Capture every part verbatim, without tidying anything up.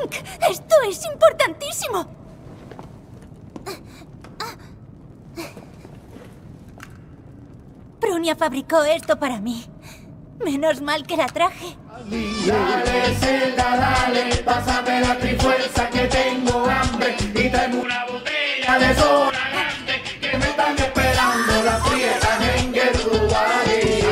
Link, esto es importantísimo. Prunia fabricó esto para mí. Menos mal que la traje. Dale, Zelda, dale, pásame la trifuerza que tengo hambre y tráeme una botella de soda grande que me están esperando las prietas en Gerudo Valley.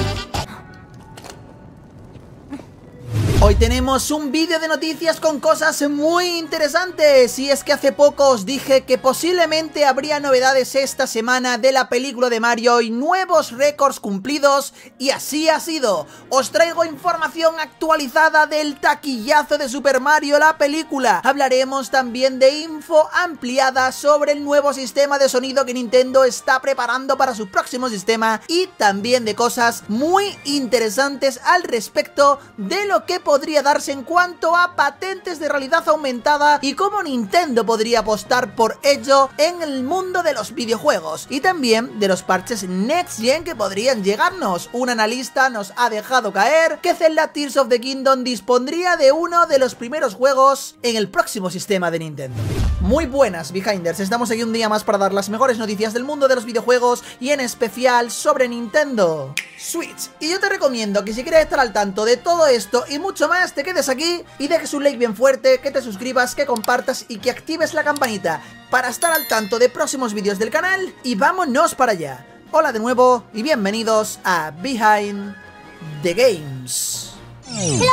Hoy tenemos un vídeo de noticias con cosas muy interesantes, y es que hace poco os dije que posiblemente habría novedades esta semana de la película de Mario y nuevos récords cumplidos, y así ha sido. Os traigo información actualizada del taquillazo de Super Mario la película. Hablaremos también de info ampliada sobre el nuevo sistema de sonido que Nintendo está preparando para su próximo sistema, y también de cosas muy interesantes al respecto de lo que podría darse en cuanto a patentes de realidad aumentada y cómo Nintendo podría apostar por ello en el mundo de los videojuegos, y también de los parches Next Gen que podrían llegarnos. Un analista nos ha dejado caer que Zelda Tears of the Kingdom dispondría de uno de los primeros juegos en el próximo sistema de Nintendo. Muy buenas, Behinders, estamos aquí un día más para dar las mejores noticias del mundo de los videojuegos y en especial sobre Nintendo Switch. Y yo te recomiendo que si quieres estar al tanto de todo esto y mucho más, te quedes aquí y dejes un like bien fuerte, que te suscribas, que compartas y que actives la campanita para estar al tanto de próximos vídeos del canal, y vámonos para allá. Hola de nuevo y bienvenidos a Behind the Games. Hello.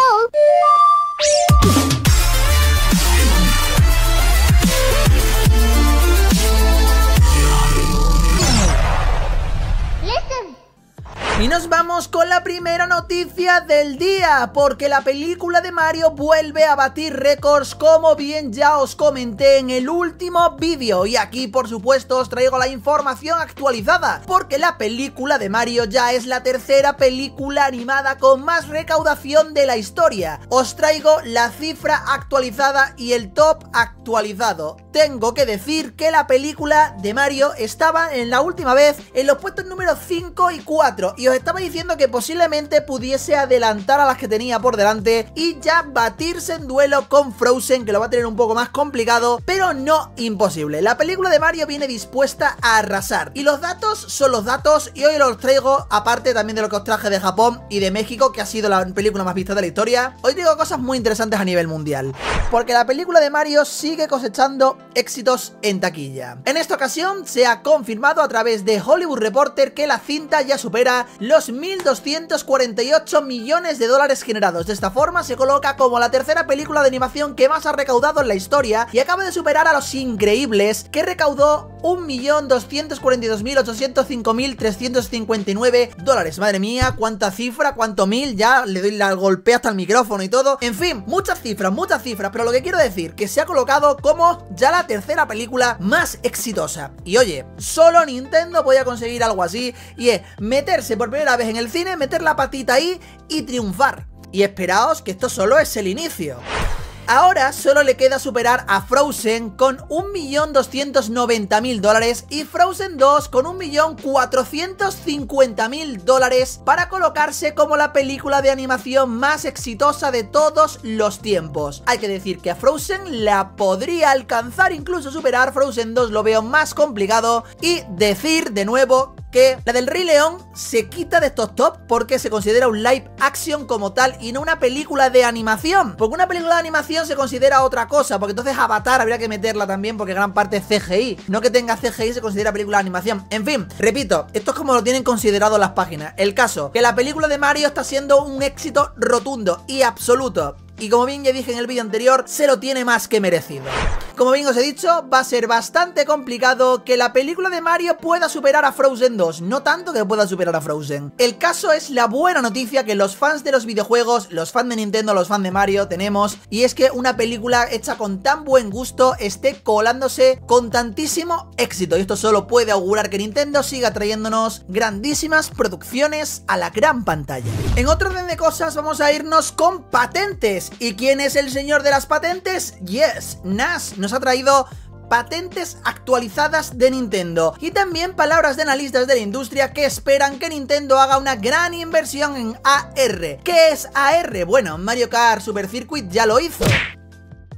Y nos vamos con la primera noticia del día, porque la película de Mario vuelve a batir récords, como bien ya os comenté en el último vídeo. Y aquí por supuesto os traigo la información actualizada, porque la película de Mario ya es la tercera película animada con más recaudación de la historia. Os traigo la cifra actualizada y el top actualizado. Tengo que decir que la película de Mario estaba en la última vez en los puestos números cinco y cuatro, y os estaba diciendo que posiblemente pudiese adelantar a las que tenía por delante y ya batirse en duelo con Frozen, que lo va a tener un poco más complicado, pero no imposible. La película de Mario viene dispuesta a arrasar, y los datos son los datos, y hoy los traigo, aparte también de lo que os traje de Japón y de México, que ha sido la película más vista de la historia. Hoy traigo cosas muy interesantes a nivel mundial, porque la película de Mario sigue cosechando éxitos en taquilla. En esta ocasión se ha confirmado a través de Hollywood Reporter que la cinta ya supera los mil doscientos cuarenta y ocho millones de dólares generados. De esta forma se coloca como la tercera película de animación que más ha recaudado en la historia, y acaba de superar a Los Increíbles, que recaudó un millón doscientos cuarenta y dos mil ochocientos cinco mil trescientos cincuenta y nueve dólares. Madre mía, cuánta cifra, cuánto mil, ya le doy la golpea hasta el micrófono y todo. En fin, muchas cifras, muchas cifras, pero lo que quiero decir, que se ha colocado como ya la tercera película más exitosa. Y oye, solo Nintendo podía conseguir algo así, y es meterse por primera vez en el cine, meter la patita ahí y triunfar. Y esperaos que esto solo es el inicio. Ahora solo le queda superar a Frozen con un millón doscientos noventa mil dólares y Frozen dos con un millón cuatrocientos cincuenta mil dólares para colocarse como la película de animación más exitosa de todos los tiempos. Hay que decir que a Frozen la podría alcanzar, incluso superar. Frozen dos lo veo más complicado, y decir de nuevo que la del Rey León se quita de estos top porque se considera un live action como tal y no una película de animación, porque una película de animación se considera otra cosa, porque entonces Avatar habría que meterla también porque gran parte es C G I, no que tenga C G I se considera película de animación. En fin, repito, esto es como lo tienen considerado las páginas. El caso, que la película de Mario está siendo un éxito rotundo y absoluto, y como bien ya dije en el vídeo anterior, se lo tiene más que merecido. Como bien os he dicho, va a ser bastante complicado que la película de Mario pueda superar a Frozen dos, no tanto que pueda superar a Frozen. El caso es la buena noticia que los fans de los videojuegos, los fans de Nintendo, los fans de Mario tenemos, y es que una película hecha con tan buen gusto esté colándose con tantísimo éxito, y esto solo puede augurar que Nintendo siga trayéndonos grandísimas producciones a la gran pantalla. En otro orden de cosas vamos a irnos con patentes. ¿Y quién es el señor de las patentes? Yes, N A S nos ha traído patentes actualizadas de Nintendo y también palabras de analistas de la industria que esperan que Nintendo haga una gran inversión en A R. ¿Qué es A R? Bueno, Mario Kart Super Circuit ya lo hizo.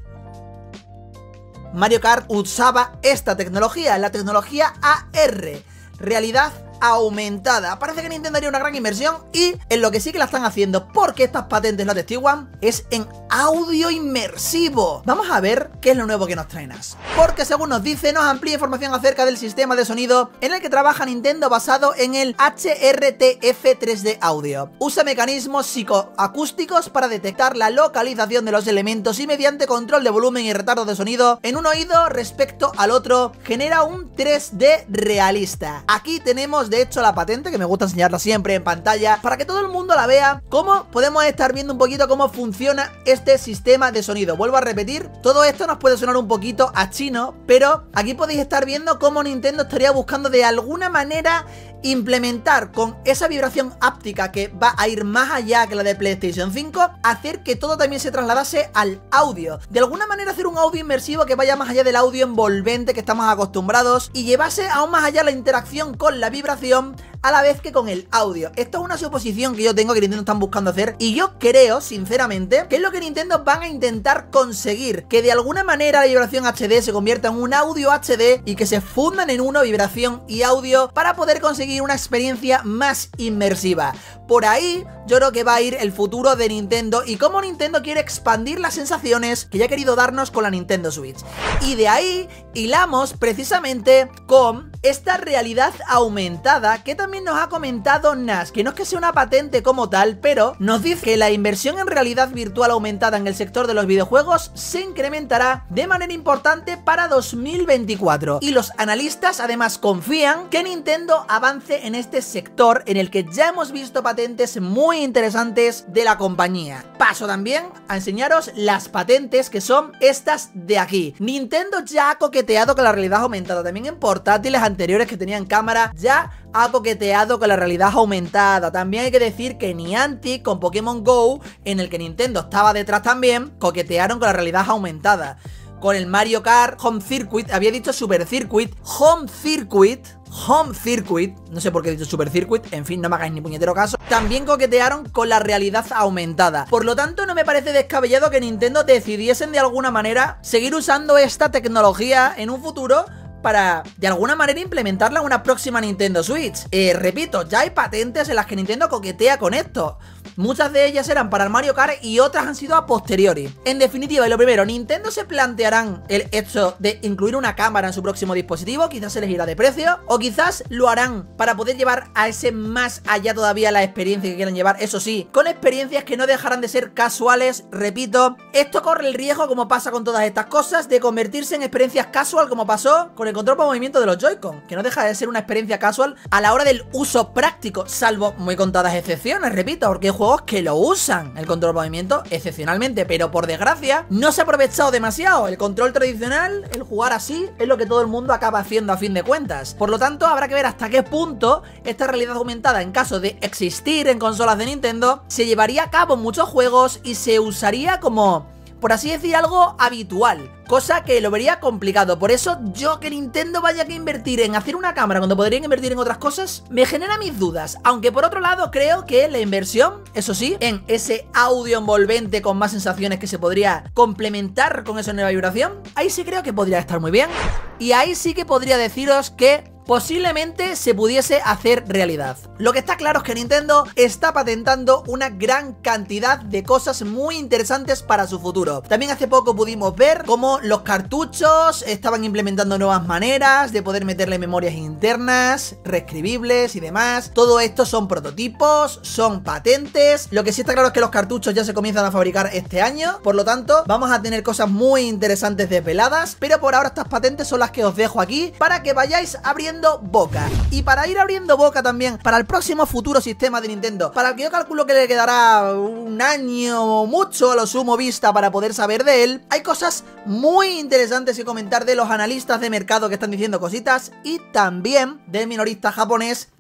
Mario Kart usaba esta tecnología, la tecnología A R, realidad aumentada. Parece que Nintendo haría una gran inversión y en lo que sí que la están haciendo, porque estas patentes lo atestiguan, es en audio inmersivo. Vamos a ver qué es lo nuevo que nos traen As, porque según nos dice, nos amplía información acerca del sistema de sonido en el que trabaja Nintendo basado en el H R T F tres D Audio. Usa mecanismos psicoacústicos para detectar la localización de los elementos y mediante control de volumen y retardo de sonido en un oído respecto al otro, genera un tres D realista. Aquí tenemos de hecho la patente, que me gusta enseñarla siempre en pantalla para que todo el mundo la vea, cómo podemos estar viendo un poquito cómo funciona este sistema de sonido. Vuelvo a repetir, todo esto nos puede sonar un poquito a chino, pero aquí podéis estar viendo cómo Nintendo estaría buscando de alguna manera implementar con esa vibración áptica que va a ir más allá que la de PlayStation cinco, hacer que todo también se trasladase al audio. De alguna manera hacer un audio inmersivo que vaya más allá del audio envolvente que estamos acostumbrados y llevase aún más allá la interacción con la vibración a la vez que con el audio. Esto es una suposición que yo tengo que Nintendo están buscando hacer y yo creo, sinceramente, que es lo que Nintendo van a intentar conseguir, que de alguna manera la vibración H D se convierta en un audio H D y que se fundan en uno vibración y audio para poder conseguir una experiencia más inmersiva. Por ahí yo creo que va a ir el futuro de Nintendo y cómo Nintendo quiere expandir las sensaciones que ya ha querido darnos con la Nintendo Switch. Y de ahí hilamos precisamente con esta realidad aumentada que también nos ha comentado Nas, que no es que sea una patente como tal, pero nos dice que la inversión en realidad virtual aumentada en el sector de los videojuegos se incrementará de manera importante para dos mil veinticuatro. Y los analistas además confían que Nintendo avance en este sector en el que ya hemos visto patentes muy interesantes de la compañía. Paso también a enseñaros las patentes que son estas de aquí. Nintendo ya ha coqueteado con la realidad aumentada, también en portátiles anteriores que tenían cámara ya ha coqueteado con la realidad aumentada. También hay que decir que Niantic con Pokémon Go, en el que Nintendo estaba detrás también, coquetearon con la realidad aumentada. Con el Mario Kart Home Circuit, había dicho Super Circuit, Home Circuit, Home Circuit, no sé por qué he dicho Super Circuit, en fin, no me hagáis ni puñetero caso. También coquetearon con la realidad aumentada. Por lo tanto, no me parece descabellado que Nintendo decidiesen de alguna manera seguir usando esta tecnología en un futuro para, de alguna manera, implementarla en una próxima Nintendo Switch. Eh, repito, ya hay patentes en las que Nintendo coquetea con esto. Muchas de ellas eran para el Mario Kart y otras han sido a posteriori. En definitiva, y lo primero, Nintendo se plantearán el hecho de incluir una cámara en su próximo dispositivo, quizás se les irá de precio, o quizás lo harán para poder llevar a ese más allá todavía la experiencia que quieran llevar, eso sí, con experiencias que no dejarán de ser casuales. Repito, esto corre el riesgo, como pasa con todas estas cosas, de convertirse en experiencias casual, como pasó con el control por movimiento de los Joy-Con, que no deja de ser una experiencia casual a la hora del uso práctico, salvo muy contadas excepciones, repito, porque hay juegos que lo usan el control por movimiento excepcionalmente, pero por desgracia no se ha aprovechado demasiado. El control tradicional, el jugar así, es lo que todo el mundo acaba haciendo a fin de cuentas. Por lo tanto, habrá que ver hasta qué punto esta realidad aumentada, en caso de existir en consolas de Nintendo, se llevaría a cabo en muchos juegos y se usaría como, por así decir, algo habitual, cosa que lo vería complicado. Por eso yo que Nintendo vaya que invertir en hacer una cámara cuando podrían invertir en otras cosas, me genera mis dudas. Aunque por otro lado creo que la inversión, eso sí, en ese audio envolvente con más sensaciones que se podría complementar con esa nueva vibración, ahí sí creo que podría estar muy bien. Y ahí sí que podría deciros que posiblemente se pudiese hacer realidad. Lo que está claro es que Nintendo está patentando una gran cantidad de cosas muy interesantes para su futuro. También hace poco pudimos ver cómo los cartuchos estaban implementando nuevas maneras de poder meterle memorias internas, reescribibles y demás. Todo esto son prototipos, son patentes. Lo que sí está claro es que los cartuchos ya se comienzan a fabricar este año. Por lo tanto, vamos a tener cosas muy interesantes desveladas. Pero por ahora estas patentes son las que os dejo aquí para que vayáis abriendo boca. Y para ir abriendo boca también para el próximo futuro sistema de Nintendo, para el que yo calculo que le quedará un año o mucho a lo sumo vista para poder saber de él, hay cosas muy interesantes que comentar de los analistas de mercado que están diciendo cositas y también del minorista japonés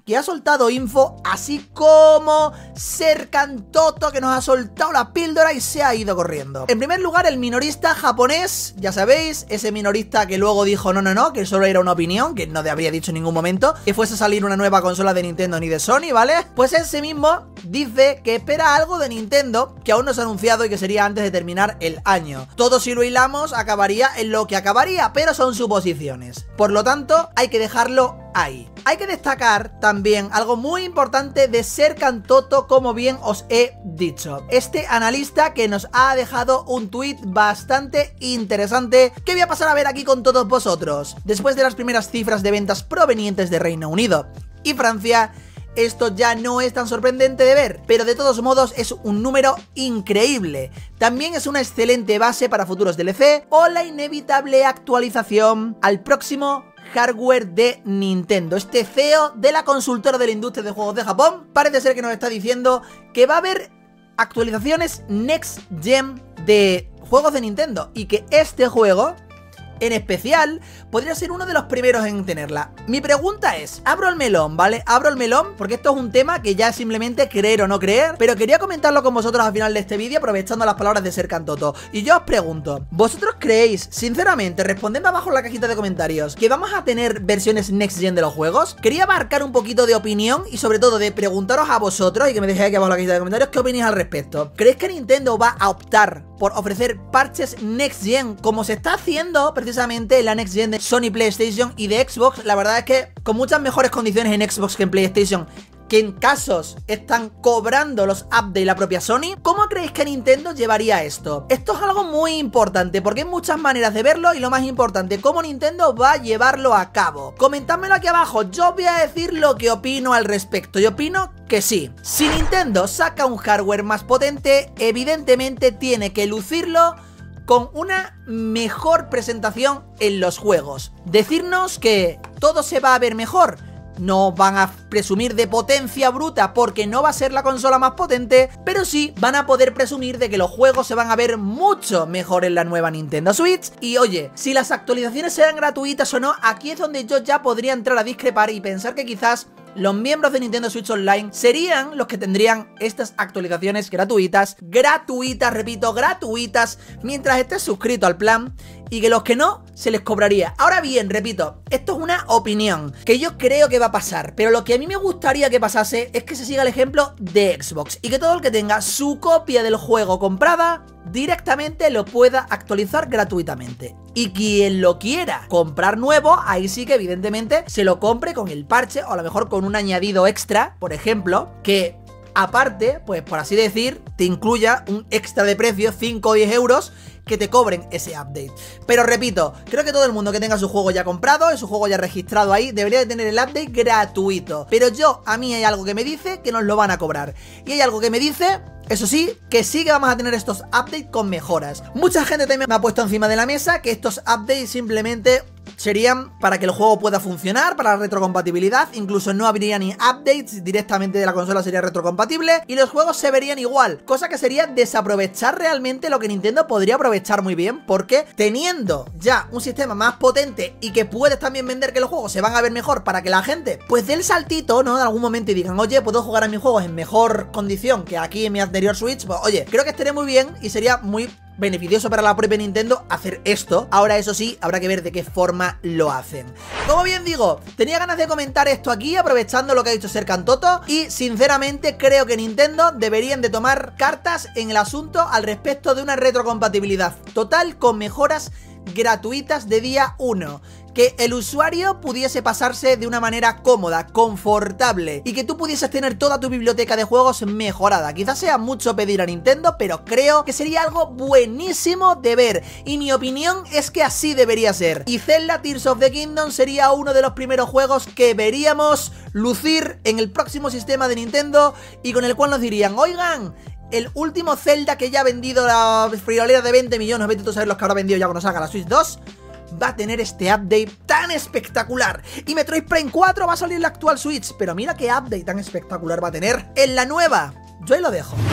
que ha soltado info, así como Serkan Toto, que nos ha soltado la píldora y se ha ido corriendo. En primer lugar, el minorista japonés, ya sabéis, ese minorista que luego dijo no, no, no, que solo era una opinión, que no te habría dicho en ningún momento que fuese a salir una nueva consola de Nintendo ni de Sony, ¿vale? Pues ese mismo dice que espera algo de Nintendo que aún no se ha anunciado y que sería antes de terminar el año. Todo, si lo hilamos, acabaría en lo que acabaría, pero son suposiciones. Por lo tanto, hay que dejarlo ahí. Hay que destacar también algo muy importante de Serkan Toto, como bien os he dicho. Este analista que nos ha dejado un tweet bastante interesante que voy a pasar a ver aquí con todos vosotros. Después de las primeras cifras de ventas provenientes de Reino Unido y Francia, esto ya no es tan sorprendente de ver, pero de todos modos es un número increíble. También es una excelente base para futuros D L C o la inevitable actualización al próximo hardware de Nintendo. Este C E O de la consultora de la industria de juegos de Japón parece ser que nos está diciendo que va a haber actualizaciones Next Gen de juegos de Nintendo y que este juego en especial podría ser uno de los primeros en tenerla. Mi pregunta es, abro el melón, ¿vale? Abro el melón porque esto es un tema que ya es simplemente creer o no creer, pero quería comentarlo con vosotros al final de este vídeo, aprovechando las palabras de Serkan Toto. Y yo os pregunto, ¿vosotros creéis, sinceramente, respondedme abajo en la cajita de comentarios, que vamos a tener versiones Next Gen de los juegos? Quería abarcar un poquito de opinión y sobre todo de preguntaros a vosotros y que me dejéis aquí abajo en la cajita de comentarios qué opináis al respecto. ¿Creéis que Nintendo va a optar por ofrecer parches Next Gen como se está haciendo precisamente en la Next Gen de Sony PlayStation y de Xbox? La verdad es que con muchas mejores condiciones en Xbox que en PlayStation, que en casos están cobrando los updates la propia Sony. ¿Cómo creéis que Nintendo llevaría esto? Esto es algo muy importante porque hay muchas maneras de verlo y lo más importante, cómo Nintendo va a llevarlo a cabo. Comentádmelo aquí abajo, yo voy a decir lo que opino al respecto. Yo opino que sí. Si Nintendo saca un hardware más potente, evidentemente tiene que lucirlo con una mejor presentación en los juegos. Decirnos que todo se va a ver mejor. No van a presumir de potencia bruta porque no va a ser la consola más potente, pero sí van a poder presumir de que los juegos se van a ver mucho mejor en la nueva Nintendo Switch. Y oye, si las actualizaciones serán gratuitas o no, aquí es donde yo ya podría entrar a discrepar y pensar que quizás los miembros de Nintendo Switch Online serían los que tendrían estas actualizaciones gratuitas, gratuitas, repito, gratuitas, mientras estés suscrito al plan, y que los que no, se les cobraría. Ahora bien, repito, esto es una opinión que yo creo que va a pasar, pero lo que a mí me gustaría que pasase es que se siga el ejemplo de Xbox y que todo el que tenga su copia del juego comprada directamente lo pueda actualizar gratuitamente. Y quien lo quiera comprar nuevo, ahí sí que evidentemente se lo compre con el parche o a lo mejor con un añadido extra, por ejemplo, que aparte, pues por así decir, te incluya un extra de precio, cinco o diez euros, que te cobren ese update. Pero repito, creo que todo el mundo que tenga su juego ya comprado y su juego ya registrado ahí debería de tener el update gratuito. Pero yo, a mí hay algo que me dice que nos lo van a cobrar. Y hay algo que me dice, eso sí, que sí que vamos a tener estos updates con mejoras. Mucha gente también me ha puesto encima de la mesa que estos updates simplemente serían para que el juego pueda funcionar, para la retrocompatibilidad. Incluso no habría ni updates, directamente de la consola sería retrocompatible y los juegos se verían igual, cosa que sería desaprovechar realmente lo que Nintendo podría aprovechar muy bien, porque teniendo ya un sistema más potente y que puedes también vender que los juegos se van a ver mejor para que la gente pues dé el saltito, ¿no? En algún momento y digan, oye, puedo jugar a mis juegos en mejor condición que aquí en mi anterior Switch. Pues oye, creo que estaría muy bien y sería muy beneficioso para la propia Nintendo hacer esto. Ahora, eso sí, habrá que ver de qué forma lo hacen. Como bien digo, tenía ganas de comentar esto aquí, aprovechando lo que ha dicho Serkan Toto, y sinceramente creo que Nintendo deberían de tomar cartas en el asunto al respecto de una retrocompatibilidad total con mejoras gratuitas de día uno. Que el usuario pudiese pasarse de una manera cómoda, confortable, y que tú pudieses tener toda tu biblioteca de juegos mejorada. Quizás sea mucho pedir a Nintendo, pero creo que sería algo buenísimo de ver, y mi opinión es que así debería ser. Y Zelda Tears of the Kingdom sería uno de los primeros juegos que veríamos lucir en el próximo sistema de Nintendo, y con el cual nos dirían, oigan, el último Zelda que ya ha vendido la friolera de veinte millones, vete tú a saber los que habrá vendido ya cuando salga la Switch dos, va a tener este update tan espectacular. Y Metroid Prime cuatro va a salir en la actual Switch, pero mira qué update tan espectacular va a tener en la nueva. Yo ahí lo dejo.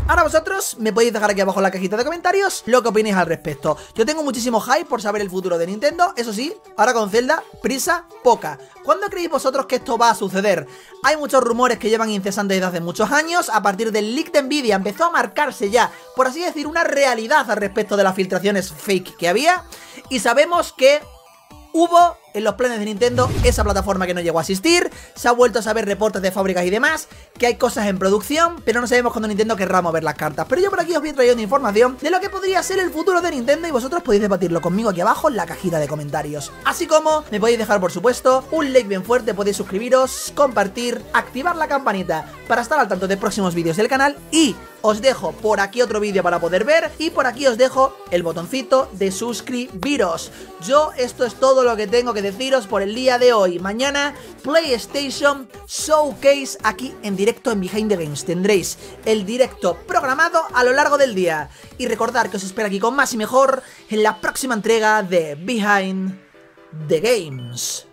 Ahora vosotros me podéis dejar aquí abajo en la cajita de comentarios lo que opinéis al respecto. Yo tengo muchísimo hype por saber el futuro de Nintendo. Eso sí, ahora con Zelda, prisa poca. ¿Cuándo creéis vosotros que esto va a suceder? Hay muchos rumores que llevan incesantes desde hace muchos años. A partir del leak de Nvidia empezó a marcarse ya, por así decir, una realidad al respecto de las filtraciones fake que había. Y sabemos que hubo en los planes de Nintendo esa plataforma que no llegó a existir. Se ha vuelto a saber reportes de fábricas y demás, que hay cosas en producción, pero no sabemos cuándo Nintendo querrá mover las cartas. Pero yo por aquí os voy trayendo información de lo que podría ser el futuro de Nintendo y vosotros podéis debatirlo conmigo aquí abajo en la cajita de comentarios. Así como me podéis dejar, por supuesto, un like bien fuerte, podéis suscribiros, compartir, activar la campanita para estar al tanto de próximos vídeos del canal. Y os dejo por aquí otro vídeo para poder ver, y por aquí os dejo el botoncito de suscribiros. Yo esto es todo lo que tengo que deciros por el día de hoy. Mañana PlayStation Showcase aquí en directo en Behind the Games. Tendréis el directo programado a lo largo del día. Y recordar que os espero aquí con más y mejor en la próxima entrega de Behind the Games.